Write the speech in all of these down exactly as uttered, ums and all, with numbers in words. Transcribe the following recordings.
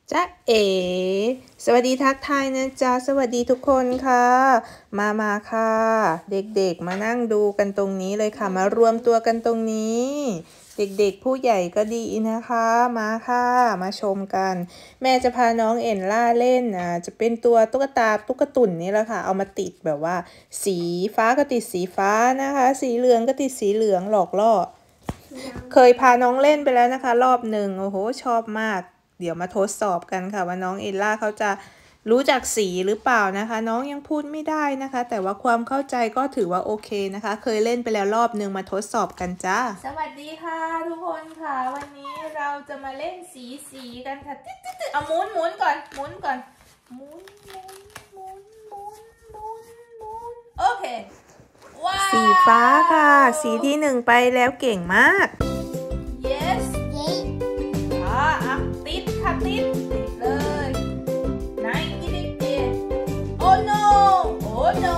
จ๊ะเอ๋สวัสดีทักทายนะจ๊ะสวัสดีทุกคนค่ะมามาค่ะเด็กๆมานั่งดูกันตรงนี้เลยค่ะมารวมตัวกันตรงนี้เด็กๆผู้ใหญ่ก็ดีนะคะมาค่ะมาชมกันแม่จะพาน้องเอ็นล่าเล่นอ่าจะเป็นตัวตุ๊กตาตุ๊กตุ่นนี่แหละค่ะเอามาติดแบบว่าสีฟ้าก็ติดสีฟ้านะคะสีเหลืองก็ติดสีเหลืองหลอกล่อเคยพาน้องเล่นไปแล้วนะคะรอบหนึ่งโอ้โหชอบมากเดี๋ยวมาทดสอบกันค่ะว่าน้องเอลล่าเขาจะรู้จักสีหรือเปล่านะคะน้องยังพูดไม่ได้นะคะแต่ว่าความเข้าใจก็ถือว่าโอเคนะคะเคยเล่นไปแล้วรอบนึงมาทดสอบกันจ้าสวัสดีค่ะทุกคนค่ะวันนี้เราจะมาเล่นสีสีกันค่ะติ๊ดติ๊ดติ๊ดเอาหมุนหมุนก่อนหมุนก่อนหมุนหมุนหมุนหมุนหมุนหมุนโอเคว้าวสีฟ้าค่ะสีที่หนึ่งไปแล้วเก่งมาก yes อ่ะติดค่ะติดติดเลยไหนกินดิโอ้ no โอ้ no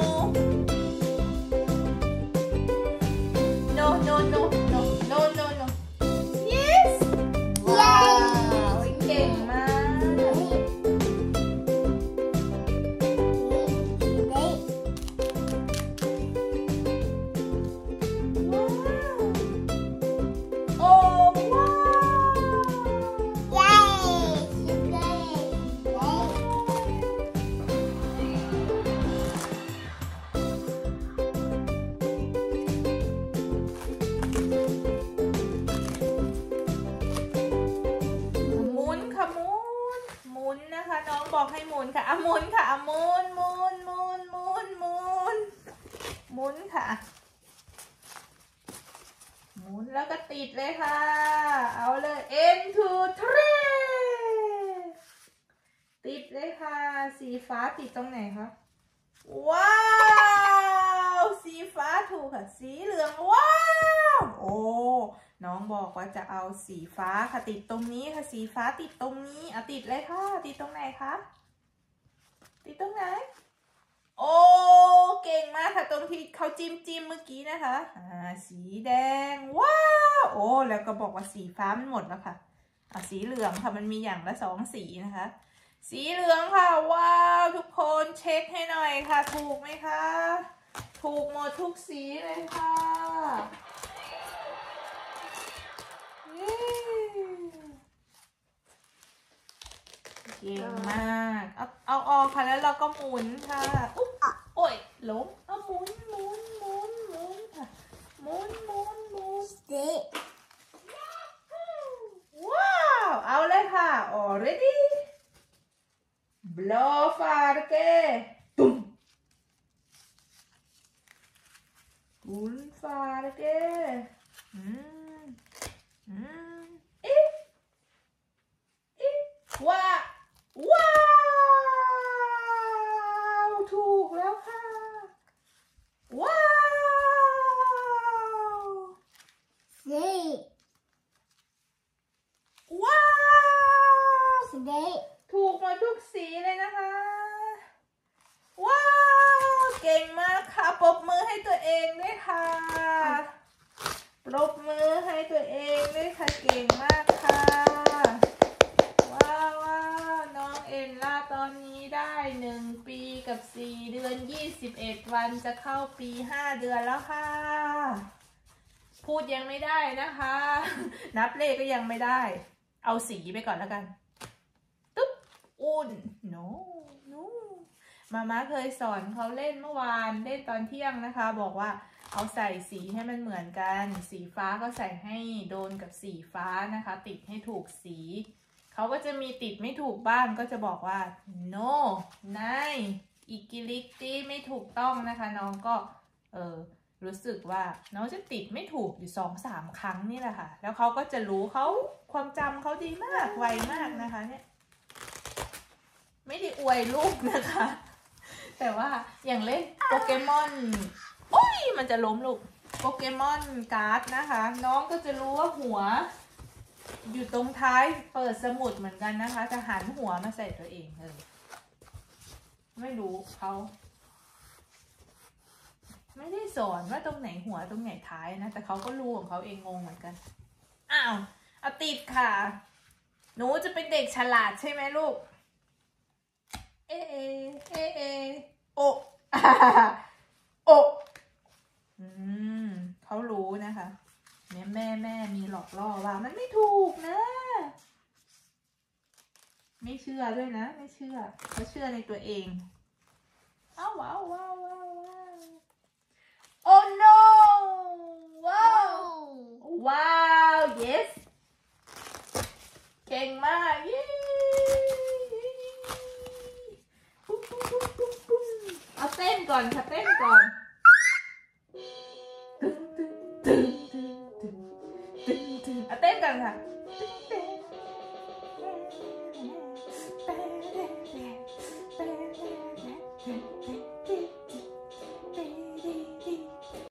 no no no no no no no yes ว้าวเก่งมากโอ้ว้าวน้องบอกให้หมุนค่ะอ่ะหมุนค่ะอ่ะหมุนหมุนหมุนหมุนหมุนหมุนค่ะหมุนแล้วก็ติดเลยค่ะเอาเลย one two three ติดเลยค่ะสีฟ้าติดตรงไหนคะว้าวสีฟ้าถูกค่ะสีเหลืองว้าวโอ้น้องบอกว่าจะเอาสีฟ้าค่ะติดตรงนี้ค่ะสีฟ้าติดตรงนี้อ่ะติดเลยค่ะติดตรงไหนคะติดตรงไหนโอ้เก่งมากค่ะตรงที่เขาจิ้มจิ้มเมื่อกี้นะคะอ่าสีแดงว้าวโอ้แล้วก็บอกว่าสีฟ้ามันหมดแล้วค่ะอ่ะสีเหลืองค่ะมันมีอย่างละสองสีนะคะสีเหลืองค่ะว้าวทุกคนเช็คให้หน่อยค่ะถูกไหมคะถูกหมดทุกสีเลยค่ะเก่งมากเอาเอาออกค่ะแล้วเราก็หมุนค่ะอุ๊บโอ้ยล้มเอาหมุนหมุนหมุนหมุนค่ะหมุนหมุนหมุนว้าวเอาเลยค่ะ already blow farke ตุ้มตุ้ม farke อืมอืมเอ๊ะเอ๊ะว้าว้าวถูกแล้วค่ะว้าวสีว้าวสีถูกหมดทุกสีเลยนะคะว้าวเก่งมากค่ะปรบมือให้ตัวเองด้วยค่ะปรบมือให้ตัวเองด้วยค่ะเก่งมากค่ะว้าวว้าวน้องเอ็นล่าตอนนี้ได้หนึ่งปีกับสี่เดือนยี่สิบเอ็ดวันจะเข้าปีห้าเดือนแล้วค่ะพูดยังไม่ได้นะคะนับเลขก็ยังไม่ได้เอาสีไปก่อนแล้วกันตุ๊บอุ่น no no มาม่าเคยสอนเขาเล่นเมื่อวานเล่นตอนเที่ยงนะคะบอกว่าเอาใส่สีให้มันเหมือนกันสีฟ้าก็ใส่ให้โดนกับสีฟ้านะคะติดให้ถูกสีเขาก็จะมีติดไม่ถูกบ้างก็จะบอกว่า no นายอิกิลิกตี้ไม่ถูกต้องนะคะน้องก็เออรู้สึกว่าน้องจะติดไม่ถูกอยู่สองสามครั้งนี่แหละค่ะแล้วเขาก็จะรู้เขาความจำเขาดีมากไวมากนะคะเนี่ยไม่ได้อวยลูกนะคะแต่ว่าอย่างเล่นโปเกมอนโอ้ยมันจะล้มลูกโปเกมอนการ์ดนะคะน้องก็จะรู้ว่าหัวอยู่ตรงท้ายเปิดสมุดเหมือนกันนะคะจะหันหัวมาใส่ตัวเองเลยไม่รู้เขาไม่ได้สอนว่าตรงไหนหัวตรงไหนท้ายนะแต่เขาก็รู้ของเขาเองงงเหมือนกันอ้าวเอาติดค่ะ หนูจะเป็นเด็กฉลาดใช่ไหมลูกเอเอเอเอโอโออืมเขารู้นะคะแม่แม่แม่มีหลอกล่อว่ามันไม่ถูกนะไม่เชื่อด้วยนะไม่เชื่อเขาเชื่อในตัวเองอ้าวว้าวว้าวว้าวว้าว oh no ว้าวว้าว yes เก่งมากเย้ปุ๊บปุ๊บปุ๊บปุ๊บปุ๊บเอาเต้นก่อนค่ะเต้นก่อนตึงตึงตึงตึงตึงตึงเอาเต้นก่อนค่ะ